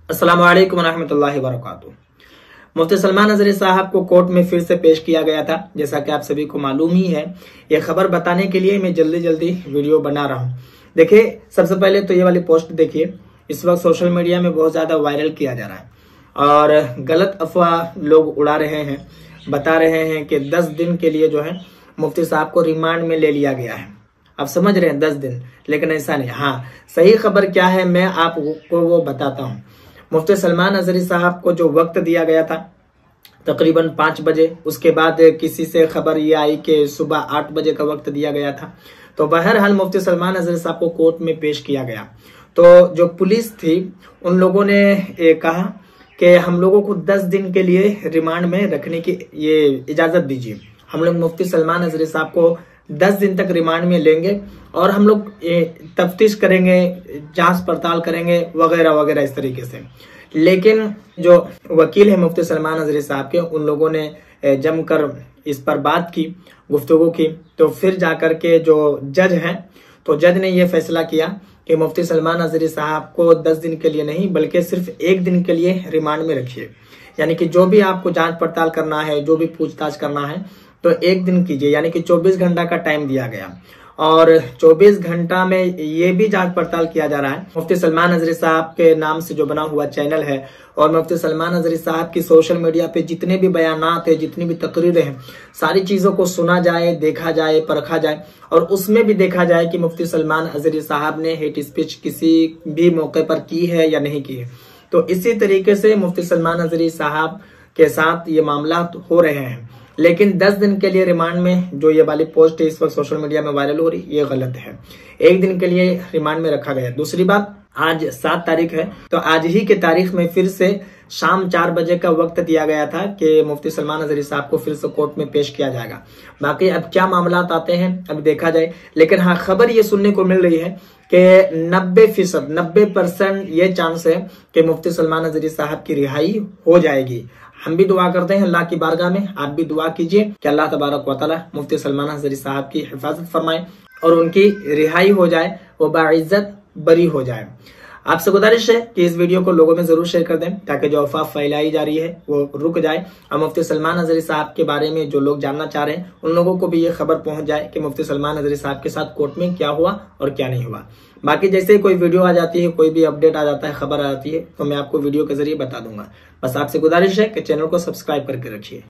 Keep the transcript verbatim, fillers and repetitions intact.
अस्सलामु अलैकुम रहमतुल्लाहि व बरकातुहू। मुफ्ती सलमान नजरी साहब को कोर्ट में फिर से पेश किया गया था। जैसा कि आप सभी को मालूम ही है, ये खबर बताने के लिए मैं जल्दी जल्दी वीडियो बना रहा हूँ। देखिए, सबसे पहले तो ये वाली पोस्ट देखिए, इस वक्त सोशल मीडिया में बहुत ज्यादा वायरल किया जा रहा है और गलत अफवाह लोग उड़ा रहे हैं, बता रहे हैं कि दस दिन के लिए जो है मुफ्ती साहब को रिमांड में ले लिया गया है। आप समझ रहे हैं, दस दिन, लेकिन ऐसा नहीं। हाँ, सही खबर क्या है मैं आपको वो बताता हूँ। मुफ्ती सलमान नजरी साहब को जो वक्त दिया गया था तकरीबन पाँच बजे, उसके बाद किसी से खबर ये आई कि सुबह आठ बजे का वक्त दिया गया था। तो बहरहाल मुफ्ती सलमान नजरी साहब को कोर्ट में पेश किया गया। तो जो पुलिस थी उन लोगों ने ये कहा कि हम लोगों को दस दिन के लिए रिमांड में रखने की ये इजाजत दीजिए। हम लोग मुफ्ती सलमान नजरी साहब को दस दिन तक रिमांड में लेंगे और हम लोग तफ्तीश करेंगे, जांच पड़ताल करेंगे वगैरह वगैरह इस तरीके से। लेकिन जो वकील है मुफ्ती सलमान नजरी साहब के, उन लोगों ने जमकर इस पर बात की, गुफ्तगू की। तो फिर जाकर के जो जज हैं, तो जज ने यह फैसला किया कि मुफ्ती सलमान नजरी साहब को दस दिन के लिए नहीं बल्कि सिर्फ एक दिन के लिए रिमांड में रखिए। यानी कि जो भी आपको जांच पड़ताल करना है, जो भी पूछताछ करना है, तो एक दिन कीजिए। यानी कि चौबीस घंटा का टाइम दिया गया और चौबीस घंटा में ये भी जांच पड़ताल किया जा रहा है। मुफ्ती सलमान नजरी साहब के नाम से जो बना हुआ चैनल है और मुफ्ती सलमान नजरी साहब की सोशल मीडिया पे जितने भी बयानात है, जितनी भी तकरीरें हैं, सारी चीजों को सुना जाए, देखा जाए, परखा जाए और उसमें भी देखा जाए कि मुफ्ती सलमान नजरी साहब ने हेट स्पीच किसी भी मौके पर की है या नहीं की है। तो इसी तरीके से मुफ्ती सलमान नजरी साहब के साथ ये मामला हो रहे हैं। लेकिन दस दिन के लिए रिमांड में जो ये वाली पोस्ट इस वक्त सोशल मीडिया में वायरल हो रही, ये गलत है। एक दिन के लिए रिमांड में रखा गया। दूसरी बात, आज सात तारीख है, तो आज ही के तारीख में फिर से शाम चार बजे का वक्त दिया गया था कि मुफ्ती सलमान नजरी साहब को फिर से कोर्ट में पेश किया जाएगा। बाकी अब क्या मामला आते हैं अब देखा जाए। लेकिन हाँ, खबर ये सुनने को मिल रही है कि नब्बे फीसद नब्बे परसेंट ये चांस है कि मुफ्ती सलमान नजरी साहब की रिहाई हो जाएगी। हम भी दुआ करते हैं अल्लाह की बारगाह में, आप भी दुआ कीजिए कि अल्लाह तबारक व तआला मुफ्ती सलमान नजरी साहब की हिफाजत फरमाए और उनकी रिहाई हो जाए, वो बाइज्जत बरी हो जाए। आपसे गुजारिश है कि इस वीडियो को लोगों में जरूर शेयर कर दें ताकि जो अफवाह फैलाई जा रही है वो रुक जाए और मुफ्ती सलमान नजरी साहब के बारे में जो लोग जानना चाह रहे हैं उन लोगों को भी ये खबर पहुंच जाए कि मुफ्ती सलमान नजरी साहब के साथ कोर्ट में क्या हुआ और क्या नहीं हुआ। बाकी जैसे कोई वीडियो आ जाती है, कोई भी अपडेट आ जाता है, खबर आ जाती है, तो मैं आपको वीडियो के जरिए बता दूंगा। बस आपसे गुजारिश है कि चैनल को सब्सक्राइब करके रखिए।